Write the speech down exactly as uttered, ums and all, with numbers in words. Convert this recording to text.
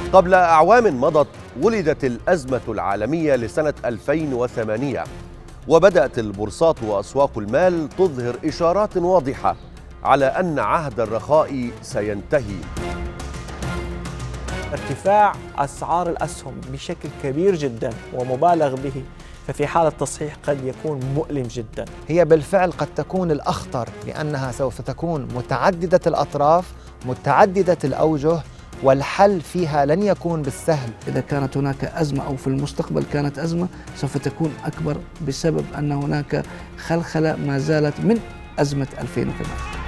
قبل أعوام مضت ولدت الأزمة العالمية لسنة ألفين وثمانية، وبدأت البورصات وأسواق المال تظهر إشارات واضحة على أن عهد الرخاء سينتهي. ارتفاع أسعار الأسهم بشكل كبير جدا ومبالغ به، ففي حالة تصحيح قد يكون مؤلم جدا. هي بالفعل قد تكون الأخطر، لأنها سوف تكون متعددة الأطراف متعددة الأوجه، والحل فيها لن يكون بالسهل. إذا كانت هناك أزمة أو في المستقبل كانت أزمة سوف تكون أكبر بسبب أن هناك خلخلة ما زالت من أزمة ألفين وثمانية.